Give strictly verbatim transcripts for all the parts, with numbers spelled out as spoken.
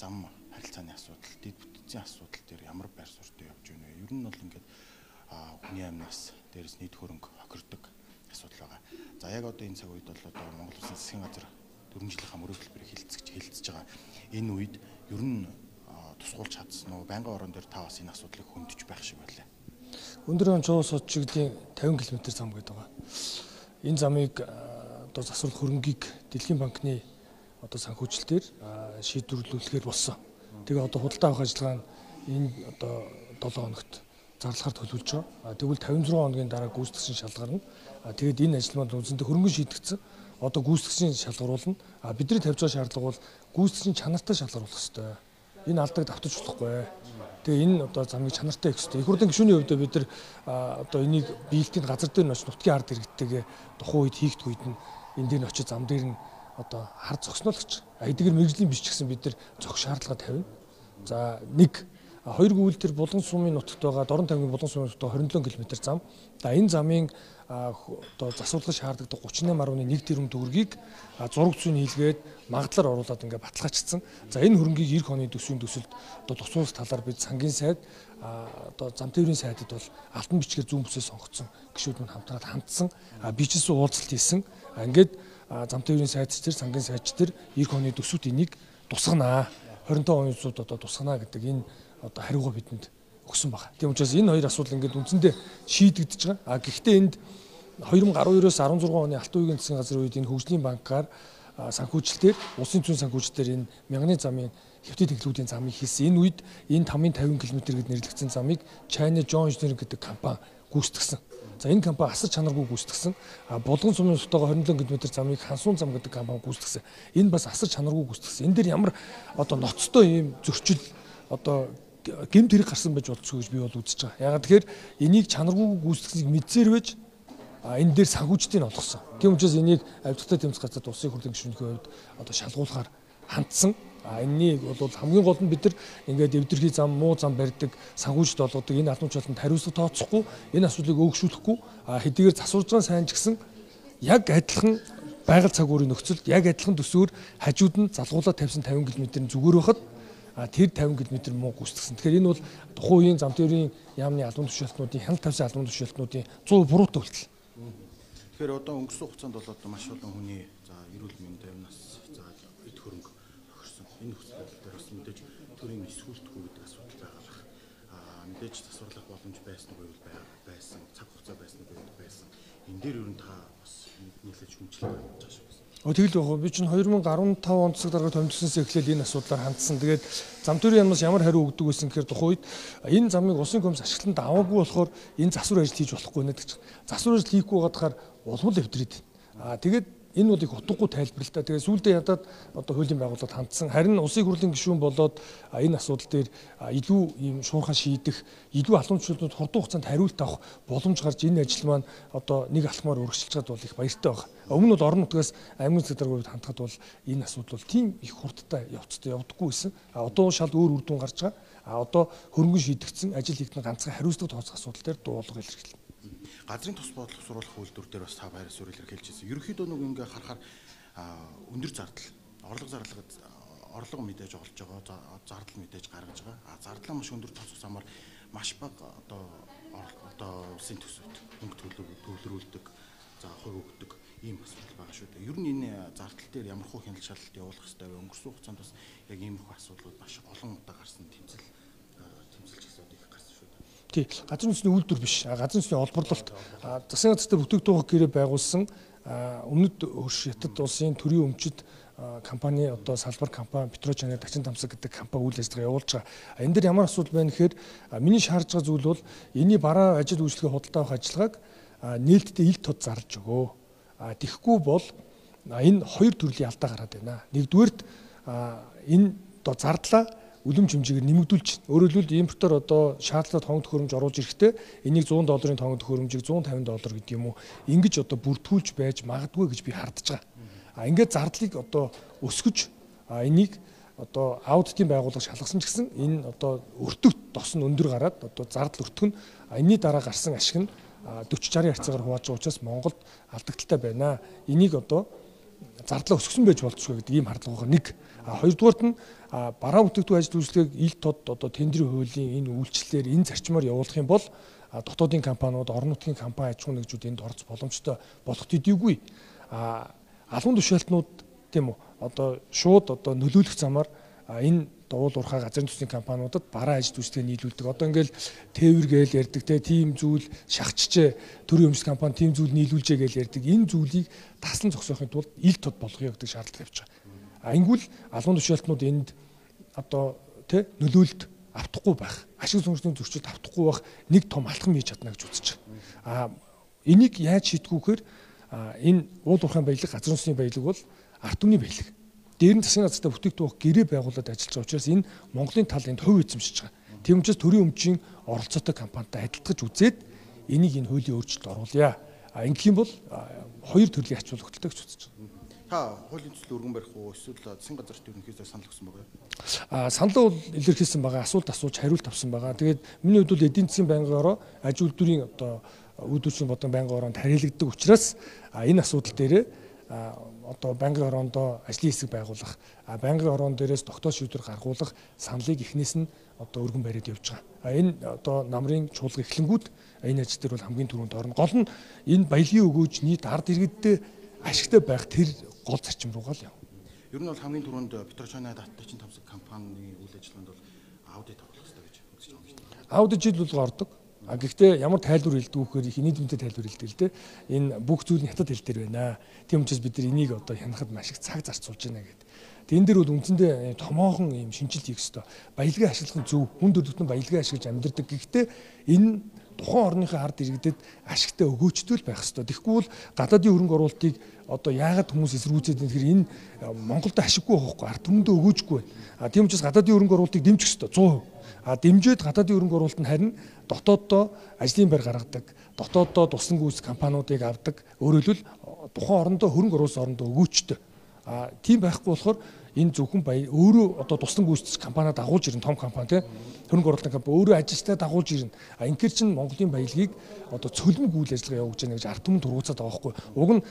зам харилцааны асуудал, дэд бүтцийн асуудал дээр ямар байр суурьтай явж байна вэ? Ер нь бол ингээд хүний амнаас дээрээс нийт хөрөнгө хохирдог асуудал байгаа. За яг одоо энэ цаг үед бол одоо Монгол Улсын засгийн газар дөрвөн жилийнхаа мөрөг хэлбэрийг хилцэж хэлэлцэж байгаа. Энэ үед ер нь тусгуулж чадсан уу? Байнгын орон дээр та бас энэ асуудлыг хөндөж байх шиг байлаа. Өндөр онцгой сод чиглэлийн тавин километр зам гэдэг байгаа. Энэ замыг одоо засварлах хөрөнгийг Дэлхийн банкны одоо санхүүжилтээр шийдвэрлүүлэхээр болсон. Тэгээ одоо худалдаа авах ажиллагаа нь энэ одоо долоо хоногт зарлахаар төлөвлөж байгаа. Тэгвэл тавин зургаан хоногийн дараа гүйцэтгэгчийн шалгарна. Тэгээд энэ ажил маань үндсэндээ хөрөнгө шийдэгдсэн. Одоо гүйцэтгэгчийн шалгаруулна. Бидний тавьж байгаа шаардлага бол гүйцэтгэгчийн чанартай шалгаруулах хэрэгтэй. Энэ алдаг давтаж болохгүй. Тэгээ энэ одоо замыг чанартай хийх хэрэгтэй. Их хурлын гишүүний хувьд бид нар одоо энийг биелтийн газар дээр нь очиж нутгийн ард иргэдтэйгээ тухайн үед хийгдэх үед нь энэ дээр нь очиж зам дээр нь одоо хар зогсноолагч. Эдгээр мэрэгжлийн биш ч гэсэн бид нар зогс шаардлага тавина. За нэг хоёр гүйл төр Булган сумын нутагт байгаа Дорн тавгийн Булган сумын нутагт хоёр mươi лам километр зам. За энэ замын одоо засварлах шаардлагатай гуйч найман гаруй нэг тэрбум төгрөгийг зураг зүйн хийлгээд магадлаар оруулаад ингээд баталгаажчихсан. За энэ хөрөнгийг эх оны төсвийн төсөлд одоо тусгуулах талаар бид сангийн сайд одоо зам тээврийн сайдад бол алтан бичгээр зүүн бүсээ сонгогдсон гишүүд мань хамтраад хандсан. Би ч гэсэн уулзалт хийсэн. Ингээд зам тээврийн сайдч тэр сангийн сайдч тэр эх оны төсөвт энийг тусгана. хорин таван оны төсөвд одоо тусгана гэдэг энэ одоо хариугаа бидэнд өгсөн байна. Тийм учраас энэ хоёр асуудал ингээд үндсэндээ шийдэгдэж байгаа. А гэхдээ энд хоёр мың гаруй ерөөс арван зургаан оны Алтан үеийн засгийн газрын үед энэ хөгжлийн банкаар санхүүжилтээр улсын зүйн санхүүжилтээр энэ мянганы замын хэвтэ технологийн замыг хийсэн. Энэ үед энэ тавын тавин километр гэд нэрлэгдсэн замыг China John Engineering гэдэг компани гүйцэтгсэн. За энэ компани асар чанаргүй гүйцэтгсэн. А Булган сумын нутагтаа хоёр mươi лам километр замыг Хансуун зам гэдэг компани гүйцэтгсэн. Энэ бас асар чанаргүй гүйцэтгсэн. Энэ дээр ямар одоо ноцтой ийм зөрчил одоо гэмт хэрэг гарсан байж болцсон гэж би бол үзэж байгаа. Ягаад тэгэхээр энийг чанаргүй гүйцэтгсэнийг мэдсээр байж энэ дээр санхүүжилтийг олгосон. Тийм учраас энийг авдагтай тэмцэх газар улсын хурлын гишүүнийхээ хувьд одоо шалгуулахаар хандсан. А энэнийг бол хамгийн гол нь бид нар ингээд эвдэрхий зам, муу зам барьдаг, санхүүжилт болгодог энэ албанчлалтанд хариуцлага тооцохгүй, энэ асуудлыг өөгшүүлэхгүй, хэдийгээр засварж байгаа сайн ч гэсэн яг адилхан байгаль цаг уурын нөхцөлд яг адилхан төсөөр хажууд нь залгуулаад тавьсан тавин километрийн зүгээр байхад тэр тавин километр муу гүйцэтгсэн. Тэгэхээр энэ бол тухайн үеийн зам тээврийн яамны албан тушаалтнуудын хяналт тавьсан албан тушаалтнуудын цөөн буруутай үйлдэл. Тэгэхээр одоо өнгөрсөн хугацаанд бол одоо маш олон хүний за эрүүл мэндийн амнаас за эд хөрөнгө тохирсон. Энэ нөхцөл дээр бас мэдээж төрийн эсвүүлтгүй гэдэг асуудал байгаа бах. Аа мэдээж засварлах боломж байсан уу гэвэл байсан, цаг хугацаа байсан уу гэвэл байсан. Энэ дээр ер нь та бас нийлж хүнчлэх гэж байгаа шүү. Тэгэл яг би чинь хоёр мың арван таван онд засаг дарга томилсоноос эхлээд энэ асуудлаар хандсан. Тэгээд зам тээврийн яамнаас ямар хариу өгдөг байсан гэхээр тухайн үед энэ замыг улсын комисс ашиглалтанд аваагүй болохоор энэ засвар ажил хийж болохгүй нэ гэж. Засвар ажил хийхгүй байгаадахаар улмал эвдрээд. Аа тэгээд энэ бол их утгагүй тайлбарлалтаа. Тэгээд сүүлдээ ядаад одоо хуулийн байгууллагад хандсан. Харин улсын хурлын гишүүн болоод энэ асуудал дээр илүү ийм шуурхай шийдэх, илүү албан тушаалтнууд хурдан хугацаанд хариулт авах боломж гарч энэ ажил маань одоо нэг алхмаар үргэлжилж чад бол их баяртай байна. Өмнө нь орон нутгаас аймгийн засаг даргын хувьд хандхад бол энэ асуудал бол тийм их хурдтай явцтай явдаггүй байсан. А одоо шал өөр үр дүн гарч байгаа. А одоо хөрөнгө шийдэгдсэн ажил хийх ганцхан хариуцлага тооцох асуудал дээр дуулга илэрхийлнэ. Газрын тус боловсруулах үйлдвэр дээр бас та баяр суурь илэрхийлж ирсэн. Ерөнхийдөө нэг ингээ харахаар өндөр зардал, орлого зарлагад орлого мэдээж олж байгаа, зардал мэдээж гаргаж байгаа. А зардлаа маш өндөр тооцох замаар маш бага одоо одоо улсын төсөвт хөнгө төлөвлөрүүлдэг, за хувь өгдөг ийм асуудал байгаа шүү дээ. Ер нь энэ зардал дээр ямар хөө хяналт шалгалт явуулах хэрэгтэй вэ? Өнгөрсөн хугацаанд бас яг ийм их асуудлууд маш олон удаа гарсан тэмцэл тэмцэлж асуудал их гарсан шүү дээ. Тий, газрын үндэсний үйлдвэр биш, газрын үндэсний олборлолт. Засгийн газарт бүтээгдэхүүн гэрээ байгуулсан өмнөд хөрш хятад улсын төрийн өмчит компани одоо салбар компани Петрочаны Дачин Тамсаг гэдэг компани үйл ажиллагаа явуулж байгаа. Энэ дээр ямар асуудал байна гэхээр миний шаарж байгаа зүйл бол энэний бараа ажил үйлчлэгээ худалдаа авах ажиллагааг нээлттэй ил тод зарлж өгөө. Тэгэхгүй бол энэ хоёр төрлийн алдаа гараад байна. Нэгдүгээрт энэ одоо зардлаа үлэм хэмжээгээр нэмэгдүүлж, өөрөөр хэлбэл импортоор одоо шаардлагатай тооног төхөөрөмж оруулж ирэхдээ энийг зуун долларын тооног төхөөрөмжийг зуун тавин доллар гэдэг юм уу ингэж одоо бүртгүүлж байж магадгүй гэж би хардж байгаа. А ингээд зардлыг одоо өсгөж энийг одоо аудитын байгууллага шалгасан ч гэсэн энэ одоо өртөгт тос нь өндөр гараад одоо зардал өртөх нь энэний дараа гарсан ашиг нь дөрвөн сарын харьцаагаар хувааж байгаа учраас Монголд алдагдaltaй байна. Энийг одоо зардлаа өсгсөн байж болцгүй гэдэг ийм хардлага байгаа нэг. А хоёрдугаарт нь а бараа бүтээгдэхүүн ажил үйлчлэгийг ил тод одоо тендерийн хуулийн энэ үйлчлэлээр энэ зарчмаар явуулах юм бол дотоодын компаниуд, орон нутгийн компани аж ахуйн нэгжүүд энд орц боломжтой болох төдийгүй а албан тушаалтнууд тийм үү одоо шууд одоо нөлөөлөх замаар энэ уул уурхай газрын төсвийн компаниудад бараа ажил үйлчлэгээ нийлүүлдэг. Одоо ингээл тээвэр гээл ярьдаг те тийм зүйл шахчихжээ төрийн өмчт компани тийм зүйл нийлүүлжээ гээл ярьдаг. Энэ зүйлийг таслан зогсоохын тулд ил тод болгоё гэдэг шаардлага явж байгаа. А ингүүл албан тушаалтнууд энд одоо тэ нөлөөлөлт автахгүй байх, ашиг сонирхлын зөрчилд автахгүй байх нэг том алхам хийж чадна гэж үзэж байгаа. А энийг яаж шийдэх вэхээр энэ уул уурхайн баялаг, газрын төсвийн баялаг бол ард түмний баялаг. Дээр нь засгийн газартаа бүтээгдэхүүн гэрээ байгуулад ажиллаж байгаа учраас энэ Монголын тал энд хувь эзэмшиж байгаа. Тийм учраас төрийн өмчийн оролцоотой компанитай адилтгаж үзээд энийг энэ хуулийн өөрчлөлт оруулъя. А ингэх юм бол хоёр төрлийн ач холбогдолтой гэж үзэж байгаа. Та хуулийн төсөл өргөн барих уу эсвэл засгийн газарт ерөнхийдөө санал өгсөн байгаа юу? А санал бол илэрхийлсэн байгаа, асуулт асууж хариулт авсан байгаа. Тэгээд миний хувьд бол эдийн засгийн байнгын ороо аж үйлдвэрийн одоо үйлдвэрчлийн бодон байнгын ороонд харьяалагддаг учраас энэ асуудал дээр одоо байнгын ороондоо ажлын хэсэг байгуулах, байнгын ороон дээрээс тогтоох шийдвэр гаргуулах саналыг эхнээс нь одоо өргөн бариад явж байгаа. А энэ одоо намрын чуулга эхлэнгүүд энэ ажил дээр бол хамгийн түрүүнд орно. Гол нь энэ баялагын өгөөж нийт ард иргэдтэй ашигтай байх тэр гол зарчим руугаа л яв. Ер нь бол хамгийн түрүүнд Петрочойна даттай чинь томсог компанийн үйл ажиллагаанд бол аудит оруулах хэрэгтэй гэж үзэж байгаа юм шүү дээ. Аудит жил бол ордог. А гэхдээ ямар тайлбар хэлдэг вэхээр их нийтмэд тайлбар хэлдэг л дээ. Энэ бүх зүйл нь хятад хэл дээр байна. Тийм учраас бид нар энийг одоо хянахад маш их цаг зарцуулж байна гэдэг. Тэн дээр бол үндсэндээ томоохон юм шинжилт хийх ёстой. Баялагын ашиглах нь зөв, хүн төрөлхтөн баялагын ашиглаж амьдардаг. Гэхдээ энэ тухайн орныхоо ард иргэдэд ашигтай өгөөчтэй л байх ёстой. Тэгэхгүй бол гадаадын хөрөнгө оруулалтыг одоо яагаад хүмүүс эсэргүүцээд байна гэхээр энэ Монголд ашиггүй байхгүй, ард түмэндээ өгөөжгүй байна. А тийм учраас гадаадын хөрөнгө оруулалтыг дэмжих ёстой цоо хувь. А дэмжиж гадаадын хөрөнгө оруулалт нь харин дотооддоо ажлын байр гаргадаг, дотооддоо туслан гүйцэтгэх компаниудыг авдаг. Өөрөөр хэлбэл тухайн орондоо хөрөнгө оруулсан орондоо өгөөчтэй. А тийм байхгүй болохоор энэ зөвхөн баяр өөрөө одоо туслан гүйцэтгэх компаниуд дагуулж ирнэ, том компани тийм хөрөнгө оруулалтын компани өөрөө ажилчтай дагуулж ирнэ. А ингээр чинь Монголын баялагийг одоо цөлмөг үйл ажиллагаа явуулж байна гэж ард түмэн тургуцаад байгаа байхгүй. Уг нь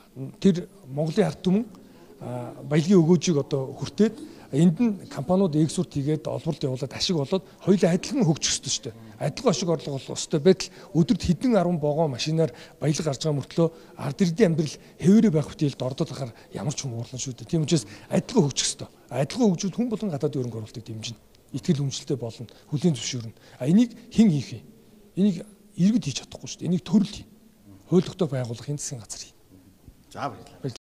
тэр Монголын ард түмэн баялагын өгөөжийг одоо хүртээд энд нь компаниуд экспорт хийгээд олборлт явуулаад ашиг болоод хоёулаа адилхан хөгжих ёстой шүү дээ. Адилхан ашиг орлого болох ёстой байтал өдөрт хэдэн арван вагон машинаар баялаг гарч байгаа мөртлөө ард иргэдийн амьдрал хэвээрээ байх хөтөлд ордод ахаар ямар ч хүн уурлан шүү дээ. Тийм учраас адилхан хөгжих ёстой. Адилхан хөгжүүд хүн болон гадаадын хөрөнгө оруулалтыг дэмжинэ. Итгэл үнэмшилтэй болно, хүлээн зөвшөөрнө. А энийг хэн хийх вэ? Энийг иргэд хийж чадахгүй шүү дээ. Энийг төрөл хий. Хууль тогтоох байгууллага, засгийн газар хий. За баярлалаа.